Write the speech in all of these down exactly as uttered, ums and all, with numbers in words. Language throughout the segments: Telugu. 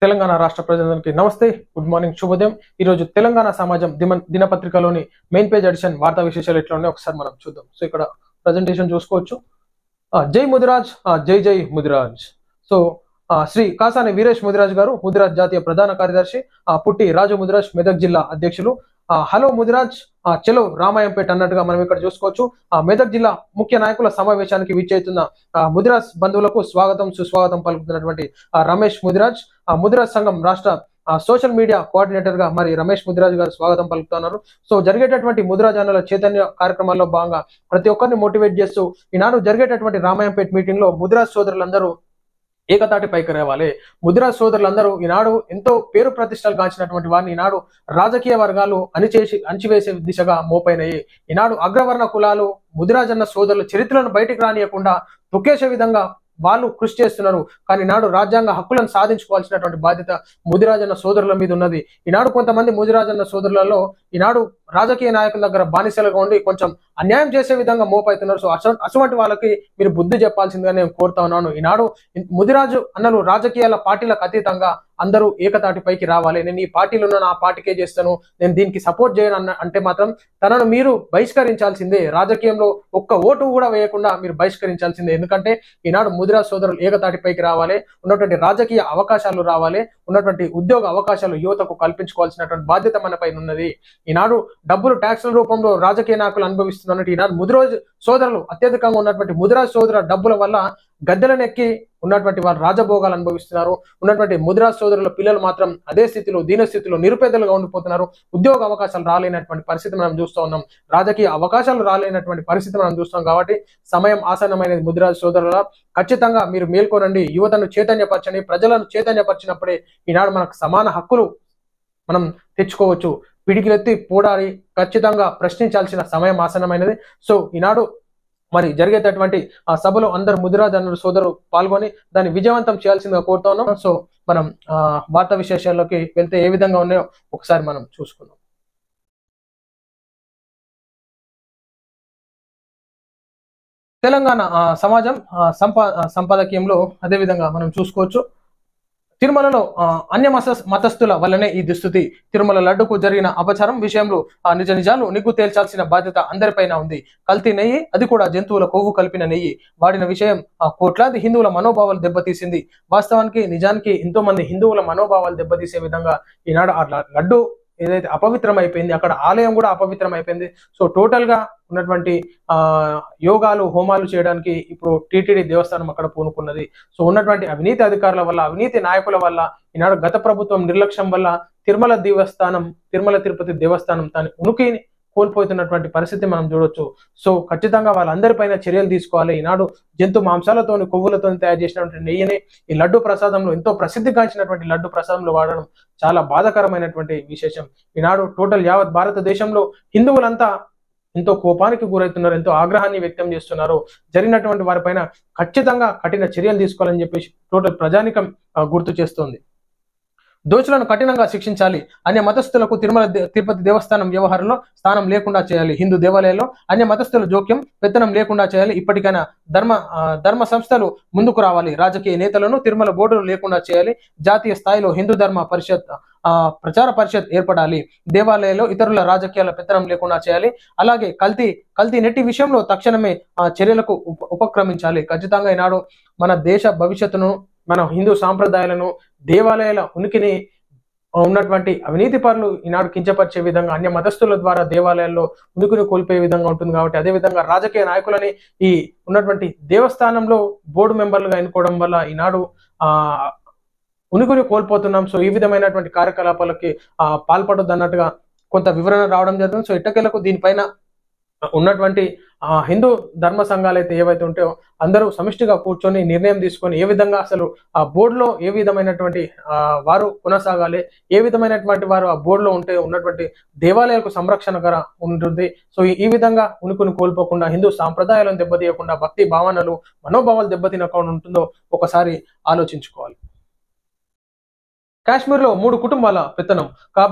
తెలంగాణ రాష్ట్ర ప్రజలందరికీ నమస్తే, గుడ్ మార్నింగ్, శుభోదయం. ఈ రోజు తెలంగాణ సమాజం దిన దినపత్రికలోని మెయిన్ పేజ్ ఎడిషన్ వార్తా విశేషాలు ఎట్లా ఉన్నాయో ఒకసారి మనం చూద్దాం. సో ఇక్కడ ప్రజెంటేషన్ చూసుకోవచ్చు. జై ముదిరాజ్, జై జై ముదిరాజ్. సో శ్రీ కాసాని వీరేష్ ముదిరాజ్ గారు, ముదిరాజ్ జాతీయ ప్రధాన కార్యదర్శి, పుట్టి రాజు ముదిరాజ్, మెదక్ జిల్లా అధ్యక్షులు. హలో ముదిరాజ్, చలో రామాయంపేట అన్నట్టుగా మనం ఇక్కడ చూసుకోవచ్చు. మెదక్ జిల్లా ముఖ్య నాయకుల సమావేశానికి విచ్చేస్తున్న ముదిరాజ్ బంధువులకు స్వాగతం సుస్వాగతం పలుకుతున్నటువంటి రమేష్ ముదిరాజ్, ముదిరాజ్ సంఘం రాష్ట్ర సోషల్ మీడియా కోఆర్డినేటర్ గా మరి రమేష్ ముదిరాజ్ గారు స్వాగతం పలుకుతున్నారు. సో జరిగేటటువంటి ముదిరాజ్ అన్నల చైతన్య కార్యక్రమాల్లో భాగంగా ప్రతి ఒక్కరిని మోటివేట్ చేస్తూ ఈనాడు జరిగేటటువంటి రామాయంపేట మీటింగ్ లో ముదిరాజ్ సోదరులందరూ ఏకతాటి పైకి రావాలి. ముదిరాజ్ సోదరులందరూ ఈనాడు ఎంతో పేరు ప్రతిష్టలు కాంచినటువంటి వారిని ఈనాడు రాజకీయ వర్గాలు అణిచేసి అణిచివేసే దిశగా మోపైనయి. ఈనాడు అగ్రవర్ణ కులాలు ముదిరాజన్న సోదరుల చరిత్రను బయటికి రానియకుండా తొక్కేసే విధంగా వాళ్ళు కృషి చేస్తున్నారు. కానీ ఈనాడు రాజ్యాంగ హక్కులను సాధించుకోవాల్సినటువంటి బాధ్యత ముదిరాజన్న సోదరుల మీద ఉన్నది. ఈనాడు కొంతమంది ముదిరాజన్న సోదరులలో ఈనాడు రాజకీయ నాయకుల దగ్గర బానిసలుగా ఉండి కొంచెం అన్యాయం చేసే విధంగా మోపవుతున్నారు. సో అటువంటి వాళ్ళకి మీరు బుద్ధి చెప్పాల్సిందిగా నేను కోరుతా ఉన్నాను. ఈనాడు ముదిరాజు అన్నలు రాజకీయాల పార్టీలకు అతీతంగా అందరూ ఏకతాటిపైకి రావాలి. నేను ఈ పార్టీలో ఉన్న ఆ పార్టీకే చేస్తాను, నేను దీనికి సపోర్ట్ చేయను అన్న అంటే మాత్రం తనను మీరు బహిష్కరించాల్సిందే. రాజకీయంలో ఒక్క ఓటు కూడా వేయకుండా మీరు బహిష్కరించాల్సిందే. ఎందుకంటే ఈనాడు ముదిరాజ్ సోదరులు ఏకతాటిపైకి రావాలి, ఉన్నటువంటి రాజకీయ అవకాశాలు రావాలి, ఉన్నటువంటి ఉద్యోగ అవకాశాలు యువతకు కల్పించుకోవాల్సినటువంటి బాధ్యత మన పైన ఉన్నది. ఈనాడు డబ్బులు ట్యాక్స్ల రూపంలో రాజకీయ నాయకులు అనుభవిస్తున్నట్టు ఈనాడు ముదిరాజ్ సోదరులు అత్యధికంగా ఉన్నటువంటి ముదిరాజ్ సోదరుల డబ్బుల వల్ల గద్దెలనెక్కి ఉన్నటువంటి వారు రాజభోగాలు అనుభవిస్తున్నారు. ఉన్నటువంటి ముదిరాజ్ సోదరుల పిల్లలు మాత్రం అదే స్థితిలో దీనస్థితిలో నిరుపేదలుగా ఉండిపోతున్నారు. ఉద్యోగ అవకాశాలు రాలేనటువంటి పరిస్థితి మనం చూస్తూ ఉన్నాం. రాజకీయ అవకాశాలు రాలేనటువంటి పరిస్థితి మనం చూస్తాం. కాబట్టి సమయం ఆసన్నమైనది. ముదిరాజ్ సోదరుల ఖచ్చితంగా మీరు మేల్కొనండి, యువతను చైతన్యపరచండి. ప్రజలను చైతన్యపరిచినప్పుడే ఈనాడు మనకు సమాన హక్కులు మనం తెచ్చుకోవచ్చు. పిడికిలెత్తి పోడాలి, ఖచ్చితంగా ప్రశ్నించాల్సిన సమయం ఆసన్నమైనది. సో ఈనాడు మరి జరిగేటటువంటి ఆ సభలో అందరు ముదిరాజ్ అన్న సోదరు పాల్గొని దాన్ని విజయవంతం చేయాల్సిందిగా కోరుతా ఉన్నాం. సో మనం ఆ వార్తా విశేషాల్లోకి వెళ్తే ఏ విధంగా ఉన్నాయో ఒకసారి మనం చూసుకుందాం. తెలంగాణ సమాజం సంపా సంపాదకీయంలో అదే విధంగా మనం చూసుకోవచ్చు. తిరుమలలో అన్య మత మతస్థుల వల్లనే ఈ దుస్థితి. తిరుమల లడ్డుకు జరిగిన అపచారం విషయంలో ఆ నిజ నిజాలు నిగ్గు తేల్చాల్సిన బాధ్యత అందరిపైన ఉంది. కల్తీ నెయ్యి, అది కూడా జంతువుల కొవ్వు కలిపిన నెయ్యి వాడిన విషయం ఆ కోట్లాది హిందువుల మనోభావాలు దెబ్బతీసింది. వాస్తవానికి నిజానికి ఎంతో మంది హిందువుల మనోభావాలు దెబ్బతీసే విధంగా ఈనాడు ఆ లడ్డు ఏదైతే అపవిత్రం అయిపోయింది, అక్కడ ఆలయం కూడా అపవిత్రం అయిపోయింది. సో టోటల్ గా ఉన్నటువంటి ఆ యోగాలు హోమాలు చేయడానికి ఇప్పుడు టీటీడీ దేవస్థానం అక్కడ పూనుకున్నది. సో ఉన్నటువంటి అవినీతి అధికారుల వల్ల, అవినీతి నాయకుల వల్ల, ఈనాడు గత ప్రభుత్వం నిర్లక్ష్యం వల్ల తిరుమల దేవస్థానం తిరుమల తిరుపతి దేవస్థానం తన ఉనికిని కోల్పోతున్నటువంటి పరిస్థితి మనం చూడొచ్చు. సో ఖచ్చితంగా వాళ్ళందరిపైన చర్యలు తీసుకోవాలి. ఈనాడు జంతు మాంసాలతోని కొవ్వులతో తయారు చేసినటువంటి నెయ్యిని ఈ లడ్డు ప్రసాదంలో ఎంతో ప్రసిద్ధిగాంచినటువంటి లడ్డు ప్రసాదంలో వాడడం చాలా బాధాకరమైనటువంటి విశేషం. ఈనాడు టోటల్ యావత్ భారతదేశంలో హిందువులంతా ఎంతో కోపానికి గురవుతున్నారు, ఎంతో ఆగ్రహాన్ని వ్యక్తం చేస్తున్నారు. జరిగినటువంటి వారిపైన ఖచ్చితంగా కఠిన చర్యలు తీసుకోవాలని చెప్పేసి టోటల్ ప్రజానికం గుర్తు చేస్తోంది. దోషులను కఠినంగా శిక్షించాలి. అన్య మతస్థులకు తిరుమల తిరుపతి దేవస్థానం వ్యవహారంలో స్థానం లేకుండా చేయాలి. హిందూ దేవాలయాల్లో అన్య మతస్థుల జోక్యం పెత్తనం లేకుండా చేయాలి. ఇప్పటికైనా ధర్మ ధర్మ సంస్థలు ముందుకు రావాలి. రాజకీయ నేతలను తిరుమల బోర్డులు లేకుండా చేయాలి. జాతీయ స్థాయిలో హిందూ ధర్మ పరిషత్ ఆ ప్రచార పరిషత్ ఏర్పడాలి. దేవాలయాల్లో ఇతరుల రాజకీయాల పెత్తనం లేకుండా చేయాలి. అలాగే కల్తీ కల్తీ నెట్టి విషయంలో తక్షణమే ఆ చర్యలకు ఉపక్రమించాలి. ఖచ్చితంగా ఈనాడు మన దేశ భవిష్యత్తును, మన హిందూ సాంప్రదాయాలను, దేవాలయాల ఉనికిని ఉన్నటువంటి అవినీతి పరులు ఈనాడు కించపరిచే విధంగా అన్య మతస్థుల ద్వారా దేవాలయాల్లో ఉనికిని కోల్పోయే విధంగా ఉంటుంది. కాబట్టి అదేవిధంగా రాజకీయ నాయకులని ఈ ఉన్నటువంటి దేవస్థానంలో బోర్డు మెంబర్లుగా ఎన్నుకోవడం వల్ల ఈనాడు ఆ ఉనికిని కోల్పోతున్నాం. సో ఈ విధమైనటువంటి కార్యకలాపాలకి ఆ పాల్పడొద్దు అన్నట్టుగా కొంత వివరణ రావడం జరుగుతుంది. సో ఇట్టకేలకు దీనిపైన ఉన్నటువంటి ఆ హిందూ ధర్మ సంఘాలు అయితే ఏవైతే ఉంటాయో అందరూ సమిష్టిగా కూర్చొని నిర్ణయం తీసుకొని ఏ విధంగా అసలు ఆ బోర్డులో ఏ విధమైనటువంటి ఆ వారు కొనసాగాలి, ఏ విధమైనటువంటి వారు ఆ బోర్డులో ఉంటే ఉన్నటువంటి దేవాలయాలకు సంరక్షణగా ఉంటుంది. సో ఈ విధంగా ఉనికిని కోల్పోకుండా, హిందూ సాంప్రదాయాలను దెబ్బతీయకుండా, భక్తి భావనలు మనోభావాలు దెబ్బతినకుండా ఉంటుందో ఒకసారి ఆలోచించుకోవాలి. కాశ్మీర్లో మూడు కుటుంబాల పెత్తనం కాబట్టి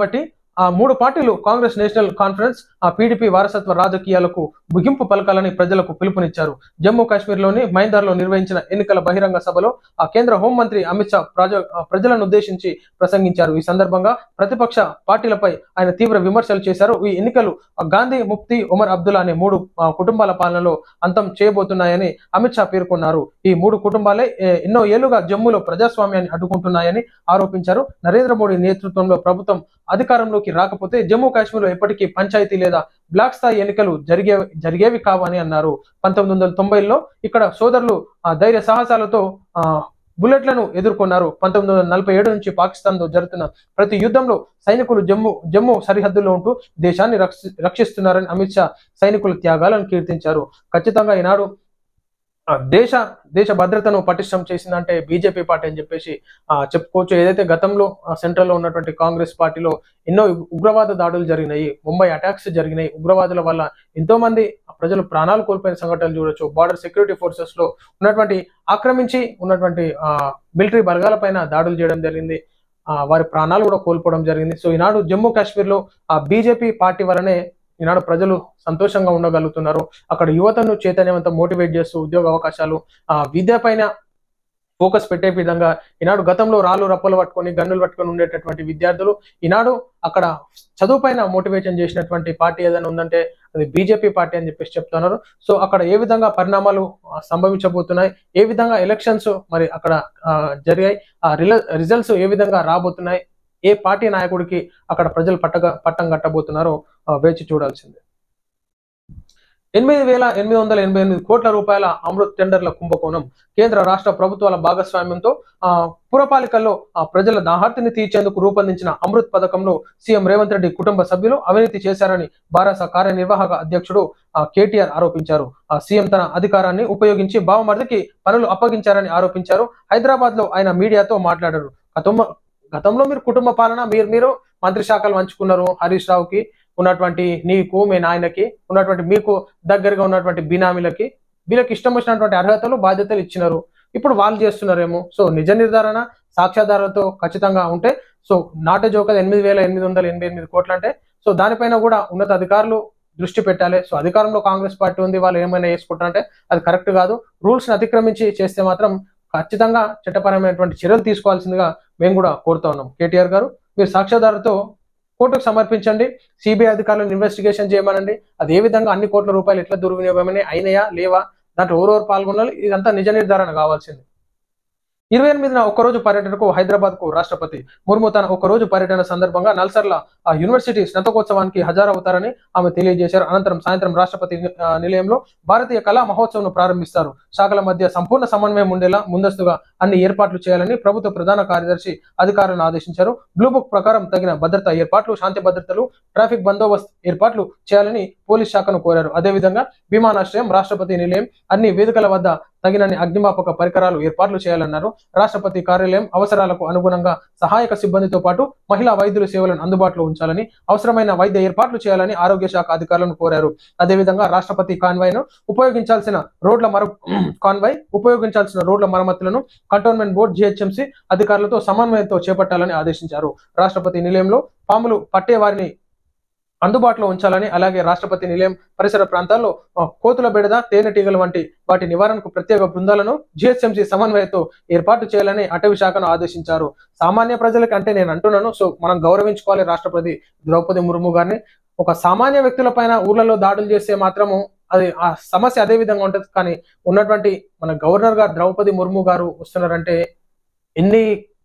ఆ మూడు పార్టీలు కాంగ్రెస్ నేషనల్ కాన్ఫరెన్స్ ఆ పీడీపీ వారసత్వ రాజకీయాలకు ముగింపు పలకాలని ప్రజలకు పిలుపునిచ్చారు. జమ్మూ కాశ్మీర్లోని మైందర్లో నిర్వహించిన ఎన్నికల బహిరంగ సభలో ఆ కేంద్ర హోంమంత్రి అమిత్ షా ప్రజ ప్రజలను ఉద్దేశించి ప్రసంగించారు. ఈ సందర్భంగా ప్రతిపక్ష పార్టీలపై ఆయన తీవ్ర విమర్శలు చేశారు. ఈ ఎన్నికలు గాంధీ, ముఫ్తీ, ఉమర్ అబ్దుల్లా అనే మూడు కుటుంబాల పాలనలో అంతం చేయబోతున్నాయని అమిత్ షా పేర్కొన్నారు. ఈ మూడు కుటుంబాలే ఎన్నో ఏళ్లుగా జమ్మూలో ప్రజాస్వామ్యాన్ని అడ్డుకుంటున్నాయని ఆరోపించారు. నరేంద్ర మోడీ నేతృత్వంలో ప్రభుత్వం అధికారంలోకి రాకపోతే జమ్మూ కాశ్మీర్లో ఎప్పటికీ పంచాయతీ లేదా బ్లాక్ స్థాయి ఎన్నికలు జరిగే జరిగేవి కావని అన్నారు. పంతొమ్మిది వందల తొంభైలో ఇక్కడ సోదరులు ధైర్య సాహసాలతో ఆ బుల్లెట్లను ఎదుర్కొన్నారు. పంతొమ్మిది వందల నలభై ఏడు నుంచి పాకిస్తాన్ తో జరుగుతున్న ప్రతి యుద్ధంలో సైనికులు జమ్మూ జమ్మూ సరిహద్దుల్లో ఉంటూ దేశాన్ని రక్షిస్తున్నారని అమిత్ షా సైనికుల త్యాగాలను కీర్తించారు. ఖచ్చితంగా ఈనాడు దేశ దేశ భద్రతను పటిష్టం చేసిందంటే బీజేపీ పార్టీ అని చెప్పేసి ఆ చెప్పుకోవచ్చు. ఏదైతే గతంలో సెంట్రల్ లో ఉన్నటువంటి కాంగ్రెస్ పార్టీలో ఎన్నో ఉగ్రవాద దాడులు జరిగినాయి, ముంబై అటాక్స్ జరిగినాయి, ఉగ్రవాదుల వల్ల ఎంతో మంది ప్రజలు ప్రాణాలు కోల్పోయిన సంఘటనలు చూడొచ్చు. బార్డర్ సెక్యూరిటీ ఫోర్సెస్ లో ఉన్నటువంటి ఆక్రమించి ఉన్నటువంటి ఆ మిలిటరీ బలగాల పైన దాడులు చేయడం జరిగింది. ఆ వారి ప్రాణాలు కూడా కోల్పోవడం జరిగింది. సో ఈనాడు జమ్మూ కాశ్మీర్ లో ఆ బీజేపీ పార్టీ వలనే ఈనాడు ప్రజలు సంతోషంగా ఉండగలుగుతున్నారు. అక్కడ యువతను చైతన్యవంతం మోటివేట్ చేస్తూ ఉద్యోగ అవకాశాలు ఆ విద్య పైన ఫోకస్ పెట్టే విధంగా ఈనాడు గతంలో రాళ్ళు రప్పలు పట్టుకొని గన్నులు పట్టుకొని ఉండేటటువంటి విద్యార్థులు ఈనాడు అక్కడ చదువు పైన మోటివేషన్ చేసినటువంటి పార్టీ ఏదైనా ఉందంటే అది బీజేపీ పార్టీ అని చెప్పేసి చెప్తున్నారు. సో అక్కడ ఏ విధంగా పరిణామాలు సంభవించబోతున్నాయి, ఏ విధంగా ఎలక్షన్స్ మరి అక్కడ జరిగాయి, ఆ రిజల్ట్స్ ఏ విధంగా రాబోతున్నాయి, ఏ పార్టీ నాయకుడికి అక్కడ ప్రజలు పట్టగా పట్టం కట్టబోతున్నారో వేచి చూడాల్సిందే. ఎనిమిది వేల ఎనిమిది వందల ఎనభై ఎనిమిది కోట్ల రూపాయల అమృత్ టెండర్ల కుంభకోణం. కేంద్ర రాష్ట్ర ప్రభుత్వాల భాగస్వామ్యంతో ఆ పురపాలికల్లో ఆ ప్రజల దాహార్తిని తీర్చేందుకు రూపొందించిన అమృత్ పథకంలో సీఎం రేవంత్ రెడ్డి కుటుంబ సభ్యులు అవినీతి చేశారని బారాస కార్యనిర్వాహక అధ్యక్షుడు కేటీఆర్ ఆరోపించారు. ఆ సీఎం తన అధికారాన్ని ఉపయోగించి బావమరిదికి పనులు అప్పగించారని ఆరోపించారు. హైదరాబాద్ లో ఆయన మీడియాతో మాట్లాడారు. గతంలో మీరు కుటుంబ పాలన మీరు మీరు మంత్రి శాఖలు పంచుకున్నారు. హరీష్ రావుకి ఉన్నటువంటి నీకు మీ నాయనకి ఉన్నటువంటి మీకు దగ్గరగా ఉన్నటువంటి బినామీలకి వీళ్ళకి ఇష్టం వచ్చినటువంటి అర్హతలు బాధ్యతలు ఇచ్చినారు. ఇప్పుడు వాళ్ళు చేస్తున్నారేమో. సో నిజ నిర్ధారణ సాక్ష్యాధారాలతో ఖచ్చితంగా ఉంటే సో నాట జోక ఎనిమిది వేల ఎనిమిది వందల ఎనభై ఎనిమిది కోట్లు అంటే సో దానిపైన కూడా ఉన్నత అధికారులు దృష్టి పెట్టాలి. సో అధికారంలో కాంగ్రెస్ పార్టీ ఉంది, వాళ్ళు ఏమైనా చేసుకుంటారంటే అది కరెక్ట్ కాదు. రూల్స్ ని అతిక్రమించి చేస్తే మాత్రం ఖచ్చితంగా చట్టపరమైనటువంటి చర్యలు తీసుకోవాల్సిందిగా మేము కూడా కోరుతా ఉన్నాం. కేటీఆర్ గారు మీరు సాక్ష్యాధారతో కోర్టుకు సమర్పించండి, సిబిఐ అధికారులను ఇన్వెస్టిగేషన్ చేయమనండి. అది ఏ విధంగా అన్ని కోట్ల రూపాయలు ఎట్లా దుర్వినియోగమని అయినాయా లేవా, దాంట్లో ఎవరెవరు పాల్గొనాలి, ఇదంతా నిజ నిర్ధారణ కావాల్సింది. ఇరవై ఎనిమిదిన ఒక్కరోజు పర్యటనకు హైదరాబాద్ కు రాష్ట్రపతి ముర్ము తన ఒక్కరోజు పర్యటన సందర్భంగా నల్సర్ల యూనివర్సిటీ స్నాతకోత్సవానికి హాజరవుతారని ఆమె తెలియజేశారు. అనంతరం సాయంత్రం రాష్ట్రపతి నిలయంలో భారతీయ కళా మహోత్సవం ప్రారంభిస్తారు. శాఖల మధ్య సంపూర్ణ సమన్వయం ఉండేలా ముందస్తుగా అన్ని ఏర్పాట్లు చేయాలని ప్రభుత్వ ప్రధాన కార్యదర్శి అధికారులను ఆదేశించారు. బ్లూ బుక్ ప్రకారం తగిన భద్రతా ఏర్పాట్లు, శాంతి భద్రతలు, ట్రాఫిక్ బందోబస్తు ఏర్పాట్లు చేయాలని పోలీస్ శాఖను కోరారు. అదేవిధంగా విమానాశ్రయం, రాష్ట్రపతి నిలయం, అన్ని వేదికల వద్ద తగినన్ని అగ్నిమాపక పరికరాలు ఏర్పాట్లు చేయాలన్నారు. రాష్ట్రపతి కార్యాలయం అవసరాలకు అనుగుణంగా సహాయక సిబ్బందితో పాటు మహిళా వైద్యుల సేవలను అందుబాటులో ఉంచాలని, అవసరమైన వైద్య ఏర్పాట్లు చేయాలని ఆరోగ్య శాఖ అధికారులను కోరారు. అదేవిధంగా రాష్ట్రపతి కాన్వాయ్ ను ఉపయోగించాల్సిన రోడ్ల మర కాన్వాయ్ ఉపయోగించాల్సిన రోడ్ల మరమ్మతులను కంటోన్మెంట్ బోర్డు, జిహెచ్ఎంసీ అధికారులతో సమన్వయంతో చేపట్టాలని ఆదేశించారు. రాష్ట్రపతి నిలయంలో పాములు పట్టే వారిని అందుబాటులో ఉంచాలని, అలాగే రాష్ట్రపతి నిలయం పరిసర ప్రాంతాల్లో కోతుల బెడద, తేనెటీగలు వంటి వాటి నివారణకు ప్రత్యేక బృందాలను జిహెచ్ఎంసీ సమన్వయంతో ఏర్పాటు చేయాలని అటవీ శాఖను ఆదేశించారు. సామాన్య ప్రజలకి అంటే నేను అంటున్నాను, సో మనం గౌరవించుకోవాలి రాష్ట్రపతి ద్రౌపది ముర్ము గారిని. ఒక సామాన్య వ్యక్తుల పైన ఊర్లలో దాడులు చేస్తే మాత్రము అది ఆ సమస్య అదే విధంగా ఉంటుంది. కానీ ఉన్నటువంటి మన గవర్నర్ గారు ద్రౌపది ముర్ము గారు వస్తున్నారంటే ఎన్ని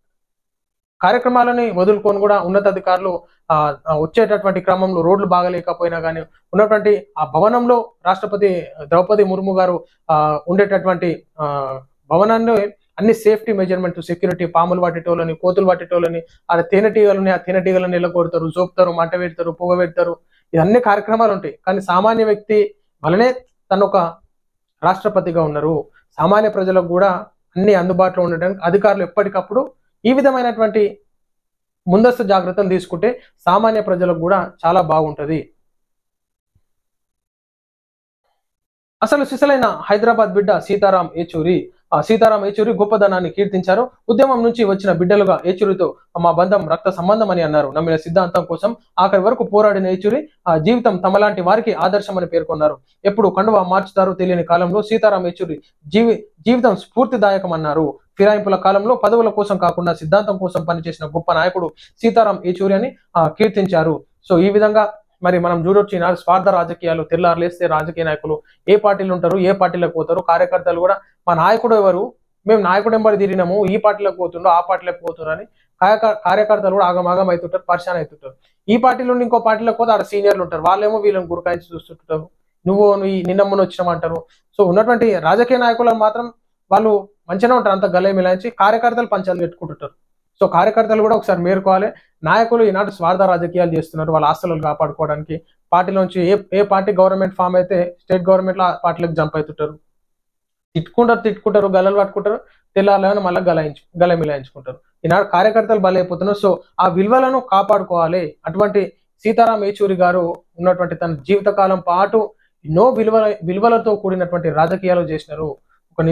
కార్యక్రమాలని వదులుకొని కూడా ఉన్నతాధికారులు ఆ వచ్చేటటువంటి క్రమంలో రోడ్లు బాగలేకపోయినా కానీ ఉన్నటువంటి ఆ భవనంలో రాష్ట్రపతి ద్రౌపది ముర్ము గారు ఆ ఉండేటటువంటి ఆ భవనాన్ని అన్ని సేఫ్టీ మెజర్మెంట్, సెక్యూరిటీ, పాములు వాటిటోళ్ళని, కోతులు వాటిటోళ్ళని, ఆ తేనెటీగలని ఆ తేనెటీగలను నిలకొడతారు, జోపుతారు, మంట పెడతారు, పొగ పెడతారు. ఇవన్నీ కార్యక్రమాలు ఉంటాయి. కానీ సామాన్య వ్యక్తి వలనే తను ఒక రాష్ట్రపతిగా ఉన్నారు. సామాన్య ప్రజలకు కూడా అన్ని అందుబాటులో ఉండడానికి అధికారులు ఎప్పటికప్పుడు ఈ విధమైనటువంటి ముందస్తు జాగ్రత్తలు తీసుకుంటే సామాన్య ప్రజలకు కూడా చాలా బాగుంటది. అసలు సిసలైన హైదరాబాద్ బిడ్డ సీతారాం ఏచూరి ఆ సీతారాం ఏచూరి గొప్పదనాన్ని కీర్తించారు. ఉద్యమం నుంచి వచ్చిన బిడ్డలుగా ఏచూరితో మా బంధం రక్త సంబంధం అని అన్నారు. నమ్మిన సిద్ధాంతం కోసం ఆఖరి వరకు పోరాడిన ఏచూరి ఆ జీవితం తమలాంటి వారికి ఆదర్శమని పేర్కొన్నారు. ఎప్పుడు కండువా మార్చుతారో తెలియని కాలంలో సీతారాం ఏచూరి జీవి జీవితం స్ఫూర్తిదాయకం అన్నారు. ఫిరాయింపుల కాలంలో పదవుల కోసం కాకుండా సిద్ధాంతం కోసం పనిచేసిన గొప్ప నాయకుడు సీతారాం ఏచూరి అని ఆ కీర్తించారు. సో ఈ విధంగా మరి మనం చూడొచ్చు ఈనాడు స్వార్థ రాజకీయాలు, తెల్లారులేస్తే రాజకీయ నాయకులు ఏ పార్టీలు ఉంటారు, ఏ పార్టీలకు పోతారు, కార్యకర్తలు కూడా మా నాయకుడు ఎవరు, మేము నాయకుడు ఎంబడి తిరిగినాము, ఈ పార్టీలకు పోతుండో ఆ పార్టీలకు పోతున్నారు అని కార్యకర్తలు కూడా ఆగమాగం అవుతుంటారు, పరిశాన్ అవుతుంటారు. ఈ పార్టీలో నుండి ఇంకో పార్టీలకు పోతే ఆడ సీనియర్లు ఉంటారు, వాళ్ళేమో వీళ్ళని గురకాయించి చూస్తుంటారు, నువ్వు ఈ నిన్నమ్మను వచ్చినామంటారు. సో ఉన్నటువంటి రాజకీయ నాయకులను మాత్రం వాళ్ళు మంచిగా ఉంటారు, అంత గల్లే మిలాయించి కార్యకర్తలు పంచాలు పెట్టుకుంటుంటారు. సో కార్యకర్తలు కూడా ఒకసారి మేరుకోవాలి. నాయకులు ఈనాడు స్వార్థ రాజకీయాలు చేస్తున్నారు వాళ్ళ ఆస్తులను కాపాడుకోవడానికి. పార్టీలోంచి ఏ ఏ పార్టీ గవర్నమెంట్ ఫామ్ అయితే స్టేట్ గవర్నమెంట్ లో పార్టీలకు జంప్ అవుతుంటారు, తిట్టుకుంటారు తిట్టుకుంటారు గల్లలు పట్టుకుంటారు, తెల్లాలని మళ్ళీ గలాయించు గల మిలాయించుకుంటారు. ఈనాడు కార్యకర్తలు బలైపోతున్నారు. సో ఆ విలువలను కాపాడుకోవాలి. అటువంటి సీతారాం ఏచూరి గారు ఉన్నటువంటి తన జీవితకాలం పాటు ఎన్నో విలువల విలువలతో కూడినటువంటి రాజకీయాలు చేసినారు. కొన్ని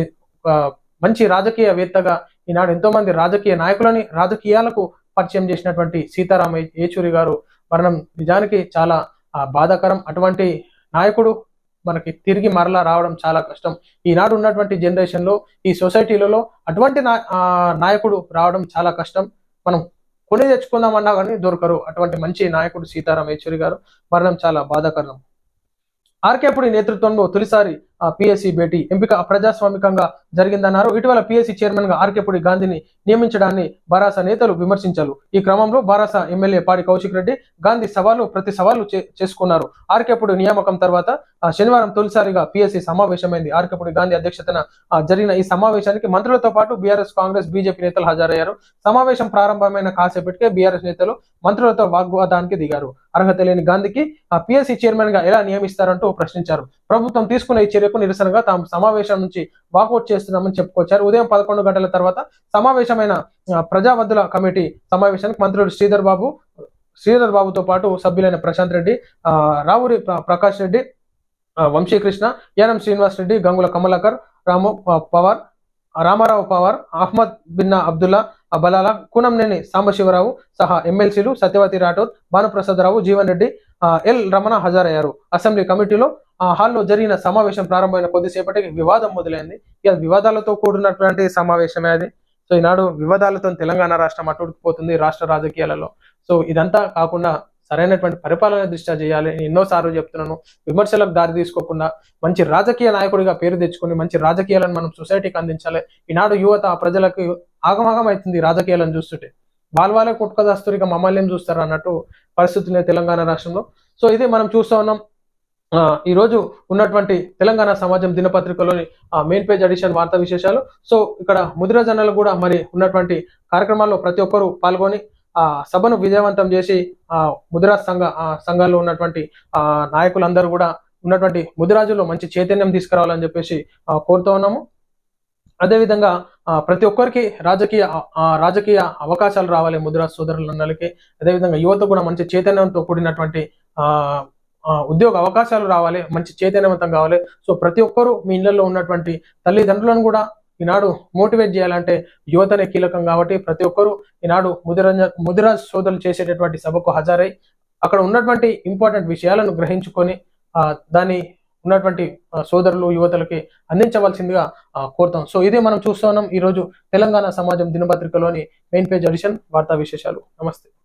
మంచి రాజకీయవేత్తగా ఈనాడు ఎంతో మంది రాజకీయ నాయకులని రాజకీయాలకు పరిచయం చేసినటువంటి సీతారాం ఏచూరి గారు మరణం నిజానికి చాలా బాధాకరం. అటువంటి నాయకుడు మనకి తిరిగి మరలా రావడం చాలా కష్టం. ఈనాడు ఉన్నటువంటి జనరేషన్ లో ఈ సొసైటీలలో అటువంటి నాయకుడు రావడం చాలా కష్టం. మనం కొని తెచ్చుకుందామన్నా కానీ దొరకరు. అటువంటి మంచి నాయకుడు సీతారాం ఏచూరి గారు మరణం చాలా బాధాకరం. ఆర్కేపుడి నేతృత్వంలో తొలిసారి పిఎస్సి భేటీ ఎంపిక ప్రజాస్వామికంగా జరిగిందన్నారు. ఇటీవల పిఎస్సి చైర్మన్ గా ఆర్కేపుడి గాంధీని నియమించడాన్ని బారాస నేతలు విమర్శించారు. ఈ క్రమంలో బారాస ఎమ్మెల్యే పాడి కౌశిక్ రెడ్డి గాంధీ సవాలు ప్రతి సవాలు చేసుకున్నారు. ఆర్కేపుడి నియామకం తర్వాత శనివారం తొలిసారిగా పిఎస్సి సమావేశమైంది. ఆర్కేపుడి గాంధీ అధ్యక్షతన జరిగిన ఈ సమావేశానికి మంత్రులతో పాటు బీఆర్ఎస్, కాంగ్రెస్, బీజేపీ నేతలు హాజరయ్యారు. సమావేశం ప్రారంభమైన కాసేపటికే బీఆర్ఎస్ నేతలు మంత్రులతో వాగ్వాదానికి దిగారు. అర్హత లేని గాంధీకి పిఎస్సి చైర్మన్ గా ఎలా నియమిస్తారంటూ ప్రశ్నించారు. ప్రభుత్వం తీసుకున్న ఈ చర్యకు నిరసనగా తాము సమావేశం నుంచి వాకౌట్ చేస్తున్నామని చెప్పుకొచ్చారు. ఉదయం పదకొండు గంటల తర్వాత సమావేశమైన ప్రజావద్దుల కమిటీ సమావేశానికి మంత్రులు శ్రీధర్ బాబు శ్రీధర్ బాబుతో పాటు సభ్యులైన ప్రశాంత్ రెడ్డి, ఆ రావురి ప్రకాష్ రెడ్డి, వంశీకృష్ణ, యానం శ్రీనివాస్ రెడ్డి, గంగుల కమలాకర్, రాము పవార్, రామారావు పవార్, అహ్మద్ బిన్నా అబ్దుల్లా బలాల, కూనంనేని సాంబశివరావు సహా ఎమ్మెల్సీలు సత్యవతి రాఠోడ్, భానుప్రసాద్ రావు, జీవన్ రెడ్డి, ఎల్ రమణ హాజరయ్యారు. అసెంబ్లీ కమిటీలో హాల్లో జరిగిన సమావేశం ప్రారంభమైన కొద్దిసేపటికి వివాదం మొదలైంది. ఇక వివాదాలతో కూడినటువంటి సమావేశమే అది. సో ఈనాడు వివాదాలతో తెలంగాణ రాష్ట్రం అట్టుడికిపోతుంది రాష్ట్ర రాజకీయాలలో. సో ఇదంతా కాకుండా సరైనటువంటి పరిపాలన దృష్ట్యా చేయాలి. ఎన్నోసార్లు చెప్తున్నాను, విమర్శలకు దారి తీసుకోకుండా మంచి రాజకీయ నాయకుడిగా పేరు తెచ్చుకొని మంచి రాజకీయాలను మనం సొసైటీకి అందించాలి. ఈనాడు యువత ప్రజలకు ఆగమాగం అవుతుంది రాజకీయాలను చూస్తుంటే. వాళ్ళ వాళ్ళే కొట్టుకదాస్తారు, ఇక మమ్మల్ని ఏం చూస్తారు అన్నట్టు పరిస్థితులే తెలంగాణ రాష్ట్రంలో. సో ఇది మనం చూస్తూ ఉన్నాం. ఆ ఈ రోజు ఉన్నటువంటి తెలంగాణ సమాజం దినపత్రికలోని మెయిన్ పేజ్ ఎడిషన్ వార్తా విశేషాలు. సో ఇక్కడ ముదిరా జనాలు కూడా మరి ఉన్నటువంటి కార్యక్రమాల్లో ప్రతి ఒక్కరూ పాల్గొని ఆ సభను విజయవంతం చేసి ఆ ముదిరా సంఘ సంఘాల్లో ఉన్నటువంటి ఆ నాయకులందరూ కూడా ఉన్నటువంటి ముదిరాజుల్లో మంచి చైతన్యం తీసుకురావాలని చెప్పేసి కోరుతూ ఉన్నాము. అదేవిధంగా ప్రతి ఒక్కరికి రాజకీయ రాజకీయ అవకాశాలు రావాలి ముదిరాజు సోదరులందరికీ. అదేవిధంగా యువత కూడా మంచి చైతన్యంతో కూడినటువంటి ఆ ఉద్యోగ అవకాశాలు రావాలి, మంచి చైతన్యవంతం కావాలి. సో ప్రతి ఒక్కరూ మీ ఇళ్లలో ఉన్నటువంటి తల్లిదండ్రులను కూడా ఈనాడు మోటివేట్ చేయాలంటే యువతనే కీలకం. కాబట్టి ప్రతి ఒక్కరూ ఈనాడు ముదిరాజ ముదిరాజ్ సోదరులు చేసేటటువంటి సభకు హాజరై అక్కడ ఉన్నటువంటి ఇంపార్టెంట్ విషయాలను గ్రహించుకొని ఆ దాన్ని ఉన్నటువంటి సోదరులు యువతలకి అందించవలసిందిగా కోరుతాం. సో ఇదే మనం చూస్తున్నాం ఈ రోజు తెలంగాణ సమాజం దినపత్రికలోని మెయిన్ పేజ్ ఎడిషన్ వార్తా విశేషాలు. నమస్తే.